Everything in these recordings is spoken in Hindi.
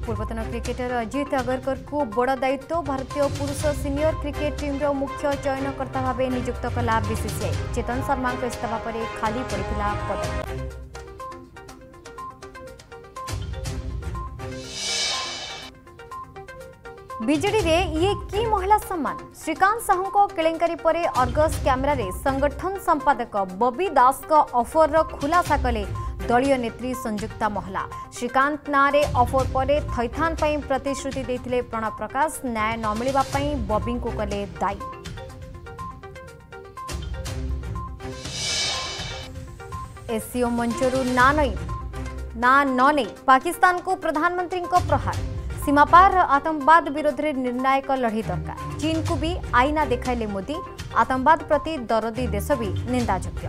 पूर्वतन क्रिकेटर अजित अगरकर को बड़ दायित्व भारतीय पुरुष सीनियर क्रिकेट टीम मुख्य चयनकर्ता भाव नियुक्त कला बीसीसीआई। चेतन शर्मा इस्तीफा पर खाली पड़ा पद। बीजेडी रे ये की महिला सम्मान। श्रीकांत साहू को केलेंकारी पर अर्गस कैमेरा रे संगठन संपादक बबी दास का ऑफर खुलासा कले दलीय नेत्री संयुक्ता महला। श्रीकांत नारे ऑफर पर थैथान पई प्रतिश्रुति देथिले प्रणव प्रकाश। न्याय न मिलवा पई बबी को कले दायी। एससीओ मंचरू ना न नहीं पाकिस्तान को प्रधानमंत्री को प्रहार। सीमापार आतंकवाद विरोध में निर्णायक लड़ी दरकार। चीन को भी आईना देखाइले मोदी। आतंकवाद प्रति दरदी देश भी निंदायोग्य।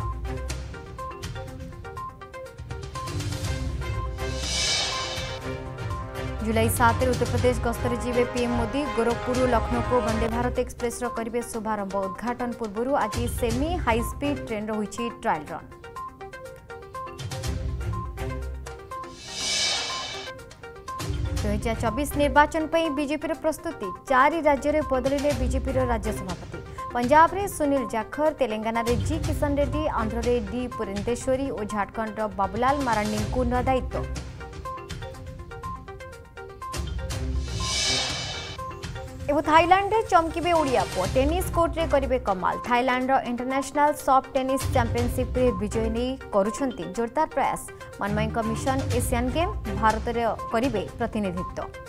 जुलाई 7 उत्तर प्रदेश गस्तर जीवे पीएम मोदी। गोरखपुर लखनऊ को वंदे भारत एक्सप्रेस करिवे शुभारंभ। उद्घाटन पूर्व आज सेमी हाईस्पीड ट्रेन रही ट्रायल रन। 2024 निर्वाचन पर बीजेपी प्रस्तुति। 4 राज्य में बदलिले बीजेपी राज्य सभापति। पंजाब में सुनील जाखर, तेलंगाना रे जी किशन रेड्डी, आंध्र रे डी पुरेंदेश्वरी और झारखंड बाबूलाल मारांडी को न दायित्व। एवं थाईलैंड रे चमकीबे ओडिया पुओ। टेनिस कोर्ट रे करिवे कमाल। Thailand international soft tennis championship रे विजय नहीं करुछंती जोरदार प्रयास। Manmay mission Asian game Bharat रे करिवे प्रतिनिधित्व।